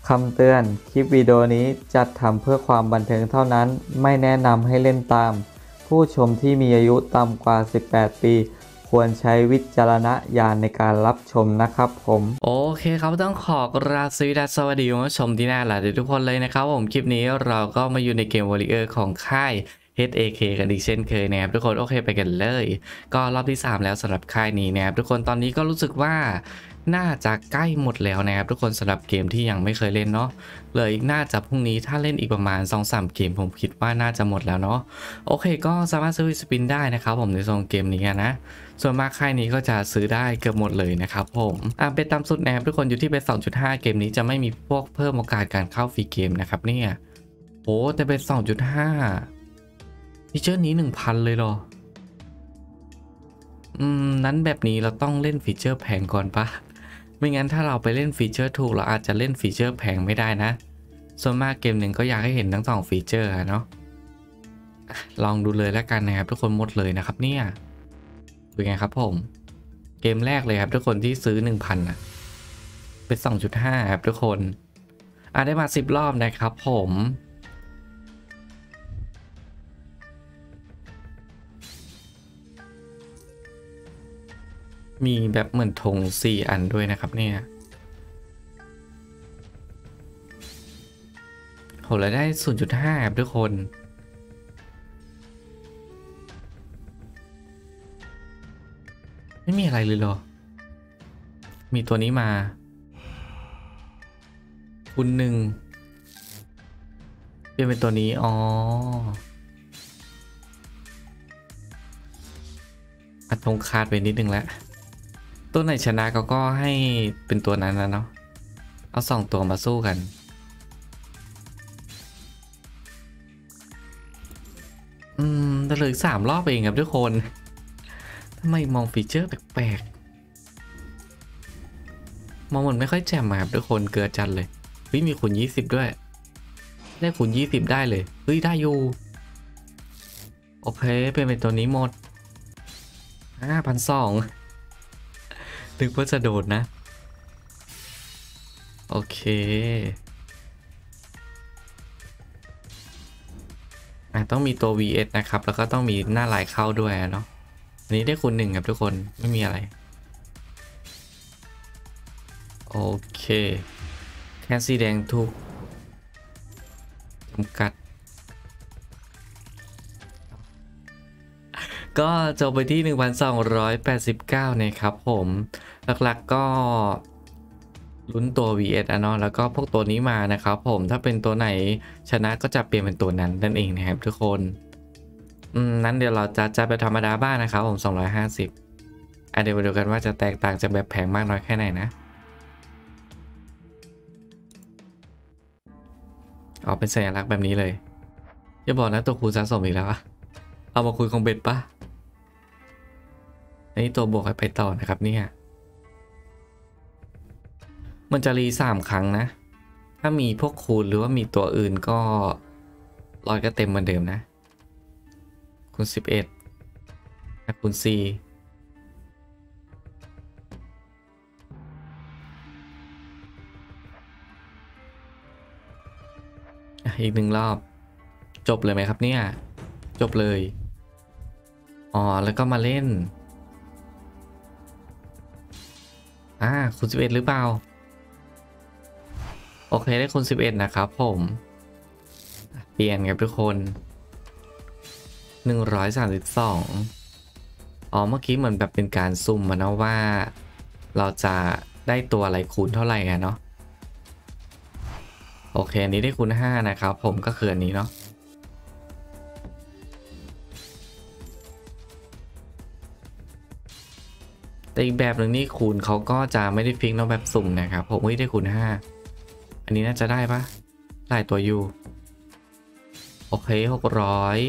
คำเตือนคลิปวิดีโอนี้จัดทำเพื่อความบันเทิงเท่านั้นไม่แนะนำให้เล่นตามผู้ชมที่มีอายุต่ำกว่า18ปีควรใช้วิจารณญาณในการรับชมนะครับผมโอเคครับต้องขอกราบสวัสดีคุณผู้ชมที่น่ารักทุกคนเลยนะครับผมคลิปนี้เราก็มาอยู่ในเกม Warrior ของค่าย HAK กันอีกเช่นเคยนะครับทุกคนโอเคไปกันเลยก็รอบที่3แล้วสำหรับค่ายนี้นะครับทุกคนตอนนี้ก็รู้สึกว่าน่าจะใกล้หมดแล้วนะครับทุกคนสำหรับเกมที่ยังไม่เคยเล่นเนาะเลยน่าจะพรุ่งนี้ถ้าเล่นอีกประมาณ 2-3 เกมผมคิดว่าน่าจะหมดแล้วเนาะโอเคก็สามารถซื้อสปินได้นะครับผมในโซนเกมนี้นะส่วนมากค่ายนี้ก็จะซื้อได้เกือบหมดเลยนะครับผมเป็นตามสุดนะครับทุกคนอยู่ที่เป็น 2.5 เกมนี้จะไม่มีพวกเพิ่มโอกาสการเข้าฟรีเกมนะครับเนี่ยโอ้แต่เป็น 2.5 ฟีเจอร์นี้ 1,000 เลยเหรอนั้นแบบนี้เราต้องเล่นฟีเจอร์แพงก่อนปะไม่งั้นถ้าเราไปเล่นฟีเจอร์ถูกเราอาจจะเล่นฟีเจอร์แพงไม่ได้นะส่วนมากเกมหนึ่งก็อยากให้เห็นทั้ง2ฟีเจอร์เนาะลองดูเลยแล้วกันนะครับทุกคนหมดเลยนะครับเนี่ยเป็นไงครับผมเกมแรกเลยครับทุกคนที่ซื้อ 1,000นะเป็น 2.5 ครับทุกคนได้มา10 รอบนะครับผมมีแบบเหมือนธง4 อันด้วยนะครับเนี่ยโหแล้วได้ 0.5 ครับทุกคนไม่มีอะไรเลยเหรอมีตัวนี้มาคูณ1เปลี่ยนเป็นตัวนี้อ๋ออัดธงคาดไปนิดนึงแล้วตัวไหนชนะก็ให้เป็นตัวนั้นนะเนาะเอา2 ตัวมาสู้กันแต่เหลือ3 รอบเองครับทุกคนทำไมมองฟีเจอร์แปลกๆมองมันไม่ค่อยแจ่มครับทุกคนเกิดจัดเลยเฮ้ยมีคูณ20ด้วยได้คูณ20ได้เลยเฮ้ยได้อยู่โอเคเป็นตัวนี้หมด5,200นึกว่าจะโดดนะโอเคต้องมีตัว VS นะครับแล้วก็ต้องมีหน้าลายเข้าด้วยเนาะอันนี้ได้คูณ1ครับทุกคนไม่มีอะไรโอเคแค่สีแดงถูกจำกัดก็จบไปที่ 1,289 นะครับผมหลักๆก็ลุ้นตัว VS เนาะแล้วก็พวกตัวนี้มานะครับผมถ้าเป็นตัวไหนชนะก็จะเปลี่ยนเป็นตัวนั้นนั่นเองนะครับทุกคนนั้นเดี๋ยวเราจะไปธรรมดาบ้างนะครับผม250เดี๋ยวมาดูกันว่าจะแตกต่างจากแบบแพงมากน้อยแค่ไหนนะเอาเป็นสัญลักษณ์แบบนี้เลยอย่าบอกนะตัวคูณสะสมอีกแล้วเอามาคุยของเบ็ดปะอันนี้ตัวบวกให้ไปต่อนะครับเนี่ยมันจะรี3 ครั้งนะถ้ามีพวกคูณหรือว่ามีตัวอื่นก็ร้อยก็เต็มเหมือนเดิมนะคูณ11คูณ4อีก1 รอบจบเลยไหมครับเนี่ยจบเลยแล้วก็มาเล่นคูณ11หรือเปล่าโอเคได้คูณ11นะครับผมเปลี่ยนครับทุกคน132เมื่อกี้เหมือนแบบเป็นการซุ่มมานะว่าเราจะได้ตัวอะไรคูณเท่าไหร่เนาะโอเคอันนี้ได้คูณ5นะครับผมก็คืออันนี้เนาะแต่อีกแบบหนึ่งนี่คูณเขาก็จะไม่ได้ฟิกเนาะแบบสุ่มนะครับผมได้คูณ5อันนี้น่าจะได้ปะได้ตัวอยู่โอเค600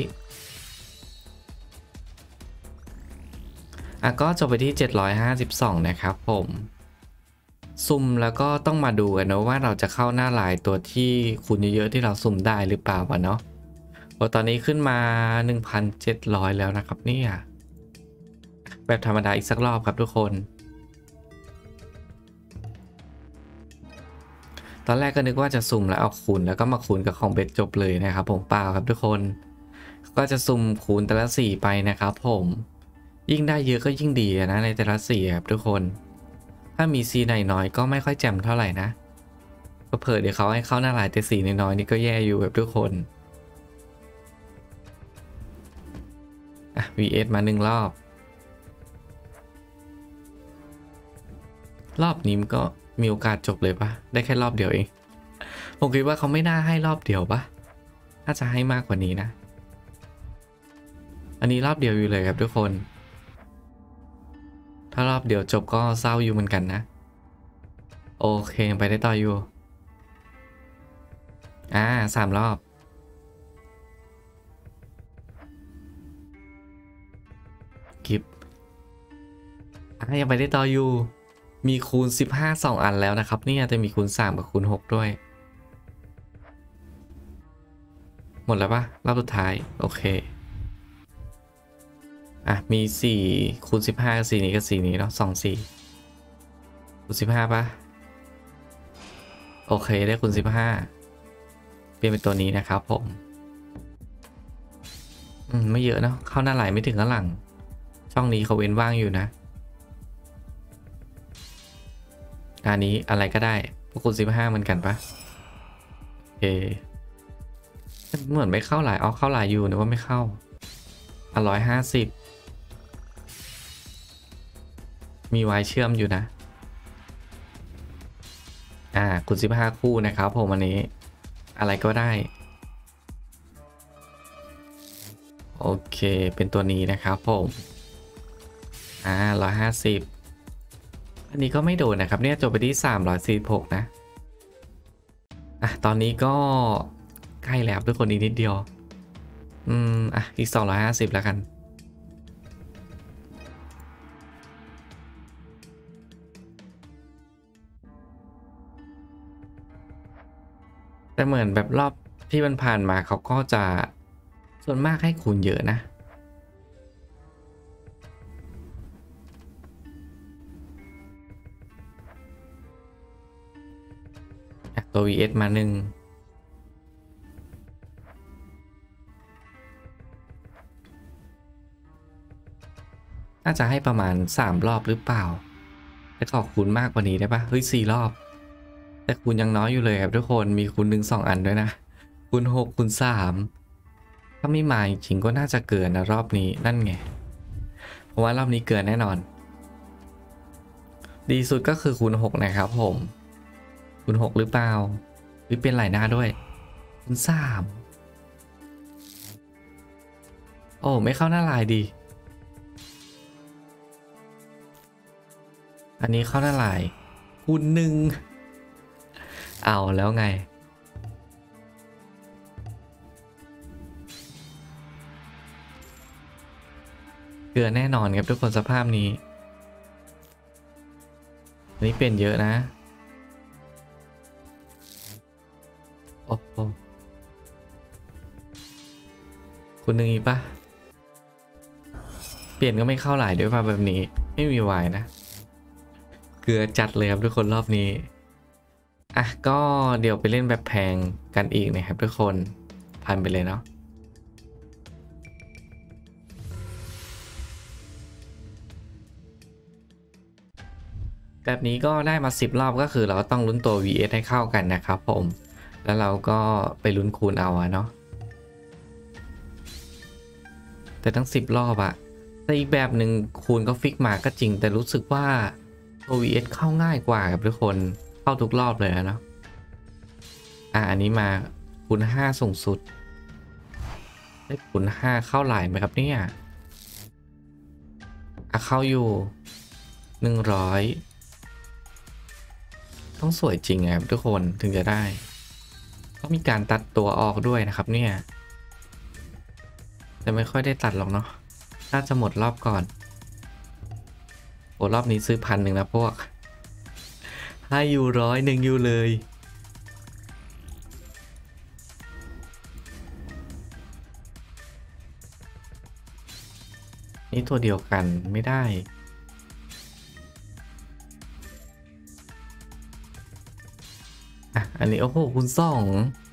ก็จบไปที่752นะครับผมสุ่มแล้วก็ต้องมาดูกันนะว่าเราจะเข้าหน้าลายตัวที่คูณเยอะๆที่เราสุ่มได้หรือเปล่าวะเนาะเพราะตอนนี้ขึ้นมา 1,700 แล้วนะครับเนี่ยแบบธรรมดาอีกสักรอบครับทุกคนตอนแรกก็นึกว่าจะสุ่มแล้วเอาคูณแล้วก็มาคูณกับของเบสจบเลยนะครับผมเปล่าครับทุกคนก็จะสุ่มคูณแต่ละสีไปนะครับผมยิ่งได้เยอะก็ยิ่งดีนะในแต่ละสีครับทุกคนถ้ามีสีไหนน้อยก็ไม่ค่อยแจ่มเท่าไหร่นะก็เผื่อเดี๋ยวเขาให้เข้าหน้าหลายแต่สีน้อยๆนี่ก็แย่อยู่ครับทุกคนvs มา1 รอบนี้มันก็มีโอกาสจบเลยปะได้แค่รอบเดียวเองผมคิดว่าเขาไม่น่าให้รอบเดียวปะน่าจะให้มากกว่านี้นะอันนี้รอบเดียวอยู่เลยครับทุกคนถ้ารอบเดียวจบก็เศร้าอยู่เหมือนกันนะโอเคไปได้ต่ออยู่3 รอบกิฟยังไปได้ต่ออยู่มีคูณ15 2 อันแล้วนะครับนี่จะมีคูณ3กับคูณ6ด้วยหมดแล้วปะรอบสุดท้ายโอเคมี4คูณ15กับสีนี้กับสีนี้เนาะ2 4คูณ15ปะโอเคได้คูณ15เปลี่ยนเป็นตัวนี้นะครับผมไม่เยอะเนาะเข้าหน้าไหลไม่ถึงข้างหลังช่องนี้เขาเว้นว่างอยู่นะอันนี้อะไรก็ได้พวกคูณ15เหมือนกันปะโอเคเหมือนไม่เข้าหลายเข้าหลายอยู่นะว่าไม่เข้า150มีวายเชื่อมอยู่นะคูณ15คู่นะครับผมอันนี้อะไรก็ได้โอเคเป็นตัวนี้นะครับผม150อันนี้ก็ไม่โดนนะครับเนี่ยจบไปที่346นะตอนนี้ก็ใกล้แล้วทุกคนอีกนิดเดียวอีก250แล้วกันแต่เหมือนแบบรอบที่มันผ่านมาเขาก็จะส่วนมากให้คูณเยอะนะตัว vs มา1น่าจะให้ประมาณ3 รอบหรือเปล่าแต่ขอคูณมากกว่านี้ได้ปะเฮ้ย4 รอบแต่คูณยังน้อยอยู่เลยครับทุกคนมีคูณ1 2 อันด้วยนะคูณ6คูณ3ถ้าไม่มาจริงก็น่าจะเกินนะรอบนี้นั่นไงเพราะว่ารอบนี้เกินแน่นอนดีสุดก็คือคูณ6นะครับผมคูณ6หรือเปล่าหรือเป็นหลายหน้าด้วยคูณ3โอ้ไม่เข้าหน้าลายดีอันนี้เข้าหน้าลายคูณ1เอาแล้วไงเกลือแน่นอนครับทุกคนสภาพนี้อันนี้เปลี่ยนเยอะนะโอ้โหคูณ1อีกปะเปลี่ยนก็ไม่เข้าหลายด้วยป่ะแบบนี้ไม่มีวายนะเกลือจัดเลยครับทุกคนรอบนี้ก็เดี๋ยวไปเล่นแบบแพงกันอีกนะครับทุกคนพันไปเลยเนาะแบบนี้ก็ได้มา10 รอบก็คือเราก็ต้องลุ้นตัว vs ให้เข้ากันนะครับผมแล้วเราก็ไปลุ้นคูณเอาเนาะแต่ทั้ง10 รอบแต่อีกแบบหนึ่งคูณก็ฟิกมาก็จริงแต่รู้สึกว่าตัว vs เข้าง่ายกว่าครับทุกคนเข้าทุกรอบเลยเนาะอันนี้มาคูณ5สูงสุดได้คูณ5เข้าหลายไหมครับเนี่ยเข้าอยู่100ต้องสวยจริงครับทุกคนถึงจะได้ต้องมีการตัดตัวออกด้วยนะครับเนี่ยแต่ไม่ค่อยได้ตัดหรอกเนาะน่าจะหมดรอบก่อนโอ้รอบนี้ซื้อ1,000นะพวกให้อยู่100อยู่เลยนี่ตัวเดียวกันไม่ได้อันนี้โอ้โหคูณสอง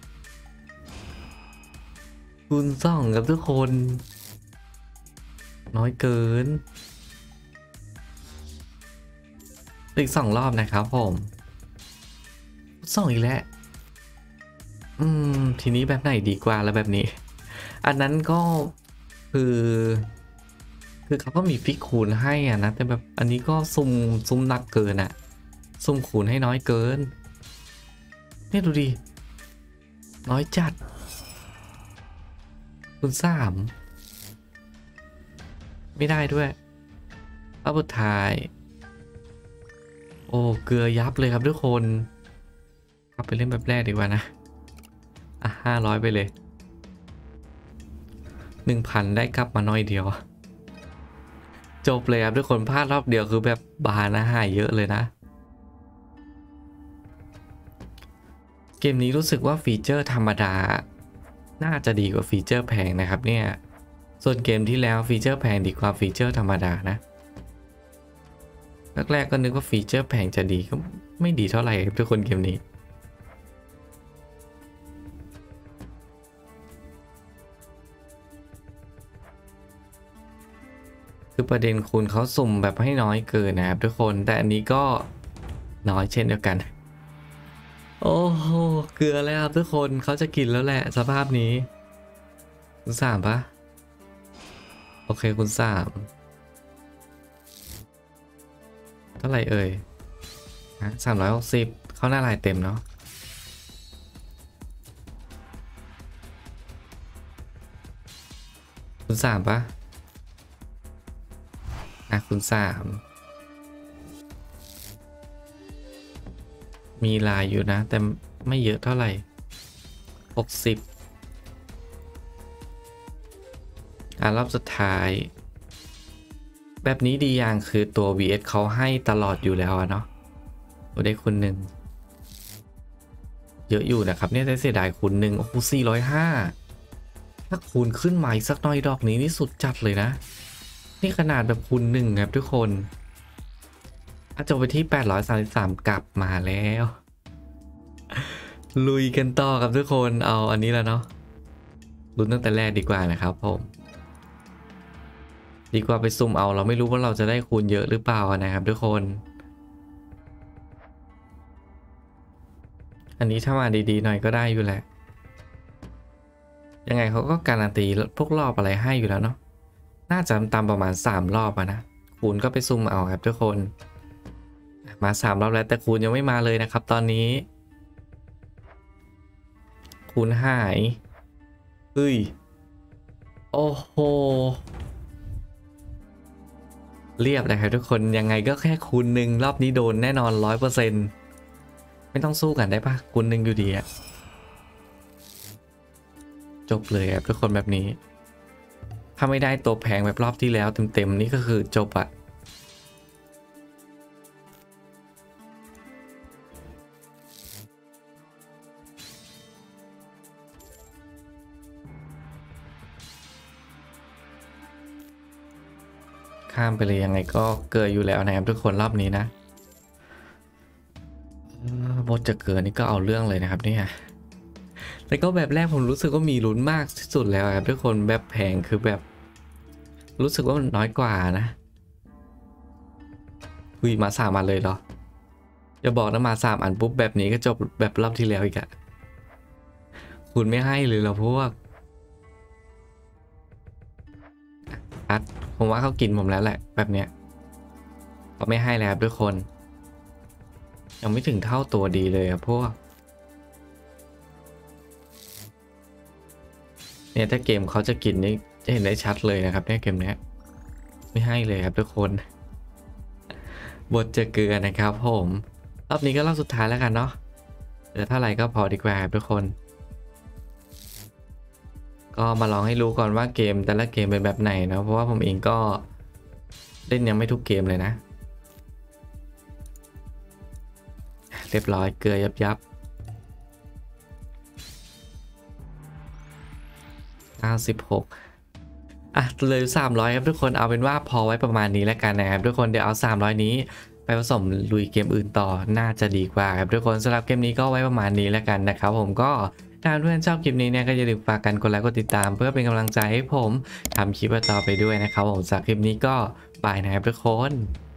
ครับทุกคนน้อยเกินอีก2 รอบนะครับผม2อีกแล้วทีนี้แบบไหนดีกว่าแล้วแบบนี้อันนั้นก็คือเขาก็มีฟิกคูณให้อ่ะนะแต่แบบอันนี้ก็ซุ่มหนักเกินอ่ะซุ่มคูณให้น้อยเกินเนี่ยดูดิน้อยจัดคูณ3ไม่ได้ด้วยรอบสุดท้ายโอ้เกลือยับเลยครับทุกคนกลับไปเล่นแบบแรกดีกว่านะ500ไปเลย 1,000ได้กลับมาน้อยเดียวจบเลยครับทุกคนพลาดรอบเดียวคือแบบบานะหายเยอะเลยนะเกมนี้รู้สึกว่าฟีเจอร์ธรรมดาน่าจะดีกว่าฟีเจอร์แพงนะครับเนี่ยส่วนเกมที่แล้วฟีเจอร์แพงดีกว่าฟีเจอร์ธรรมดานะแรกๆก็นึกว่าฟีเจอร์แพงจะดีก็ไม่ดีเท่าไหร่ครับทุกคนเกมนี้คือประเด็นคุณเขาสุ่มแบบให้น้อยเกินนะครับทุกคนแต่อันนี้ก็น้อยเช่นเดียวกันโอ้โหเกลือแล้วครับทุกคนเขาจะกินแล้วแหละสภาพนี้คุณ3ปะโอเคคุณ3เท่าไหร่เอ่ย360เข้าหน้าลายเต็มเนาะคุณ3ปะคุณ3มีลายอยู่นะแต่ไม่เยอะเท่าไหร่60รอบสุดท้ายแบบนี้ดีอย่างคือตัว VS เขาให้ตลอดอยู่แล้วเนาะได้คูณ1เยอะอยู่นะครับเนี่ยได้เสียดายคูณ1โอ้โห405ถ้าคูณขึ้นมาอีกสักหน่อยดอกนี้นี่สุดจัดเลยนะนี่ขนาดแบบคูณ1ครับทุกคนจบไปที่833กลับมาแล้วลุยกันต่อครับทุกคนเอาอันนี้แล้วเนาะลุ้นตั้งแต่แรกดีกว่านะครับผมดีกว่าไปซุ่มเอาเราไม่รู้ว่าเราจะได้คูณเยอะหรือเปล่านะครับทุกคนอันนี้ถ้ามาดีๆหน่อยก็ได้อยู่แหละยังไงเขาก็การันตีพวกรอบอะไรให้อยู่แล้วเนาะน่าจะตามประมาณ3รอบนะคูณก็ไปซุ่มเอาครับทุกคนมา3รอบแล้วแต่คูณยังไม่มาเลยนะครับตอนนี้คูณหายเฮ้ยโอ้โหเรียบเลยครับทุกคนยังไงก็แค่คูณ1รอบนี้โดนแน่นอน 100%ไม่ต้องสู้กันได้ปะคูณ1อยู่ดีอะจบเลยครับทุกคนแบบนี้ถ้าไม่ได้ตัวแพงแบบรอบที่แล้วเต็มๆนี่ก็คือจบอะข้ามไปเลยยังไงก็เกิดอยู่แล้วนะครับทุกคนรอบนี้นะบทจะเกิดนี่ก็เอาเรื่องเลยนะครับเนี่ยแต่ก็แบบแรกผมรู้สึกว่ามีลุ้นมากที่สุดแล้วครับทุกคนแบบแพงคือแบบรู้สึกว่ามันน้อยกว่านะมา3 อันเลยเหรออย่าบอกนะมา3 อันปุ๊บแบบนี้ก็จบแบบรอบที่แล้วอีกอะคุณไม่ให้เลยเหรอพวกผมว่าเขากินผมแล้วแหละแบบเนี้ยเขาไม่ให้แล้วทุกคนยังไม่ถึงเท่าตัวดีเลยอะพวกเนี่ยถ้าเกมเขาจะกินนี่จะเห็นได้ชัดเลยนะครับเนี่ยเกมเนี้ยไม่ให้เลยครับทุกคนบทจะเกลือนะครับผมรอบนี้ก็รอบสุดท้ายแล้วกันเนาะเหลือเท่าไหร่ก็พอดีกว่าครับทุกคนก็มาลองให้รู้ก่อนว่าเกมแต่ละเกมเป็นแบบไหนนะเพราะว่าผมเองก็เล่นยังไม่ทุกเกมเลยนะเรียบร้อยเกลือยับ96เลย300ครับทุกคนเอาเป็นว่าพอไว้ประมาณนี้แล้วกันนะครับทุกคนเดี๋ยวเอา300นี้ไปผสมลุยเกมอื่นต่อน่าจะดีกว่าครับทุกคนสำหรับเกมนี้ก็ไว้ประมาณนี้แล้วกันนะครับผมก็ถ้าเพื่อนชอบคลิปนี้เนี่ยก็อย่าลืมฝากกันกดไลค์กดติดตามเพื่อเป็นกำลังใจให้ผมทำคลิปต่อไปด้วยนะครับผมสำหรับคลิปนี้ก็บายนะครับทุกคน